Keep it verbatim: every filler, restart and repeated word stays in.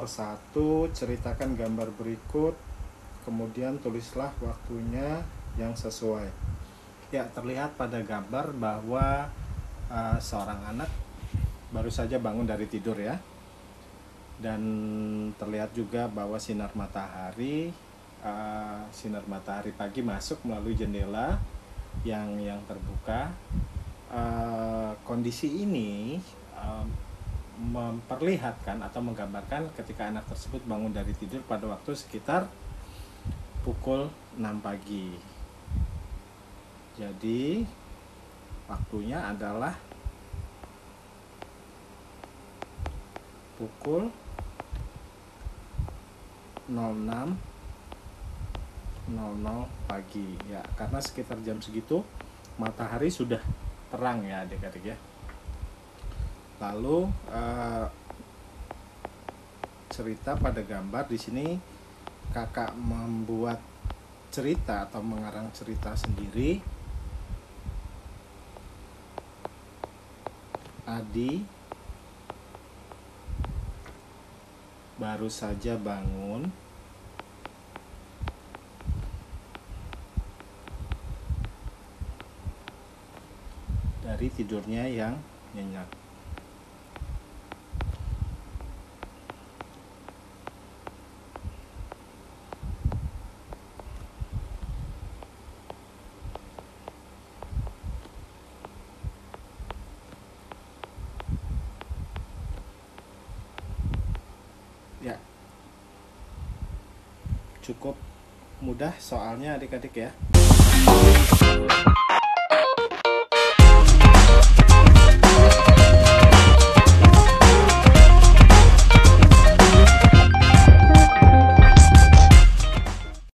persatu, ceritakan gambar berikut, kemudian tulislah waktunya yang sesuai. Ya, terlihat pada gambar bahwa uh, seorang anak baru saja bangun dari tidur ya. Dan terlihat juga bahwa sinar matahari uh, sinar matahari pagi masuk melalui jendela yang yang terbuka. Uh, kondisi ini uh, memperlihatkan atau menggambarkan ketika anak tersebut bangun dari tidur pada waktu sekitar pukul enam pagi. Jadi waktunya adalah pukul nol enam nol nol pagi ya, karena sekitar jam segitu matahari sudah terang ya adik-adik ya. Lalu eh, cerita pada gambar di sini kakak membuat cerita atau mengarang cerita sendiri. Adi baru saja bangun dari tidurnya yang nyenyak. Ya, cukup mudah soalnya adik-adik ya.